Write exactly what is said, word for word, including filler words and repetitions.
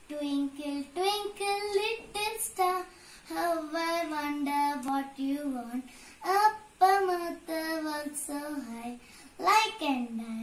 Twinkle, twinkle, little star, how I wonder what you want. Up above the world so high, like an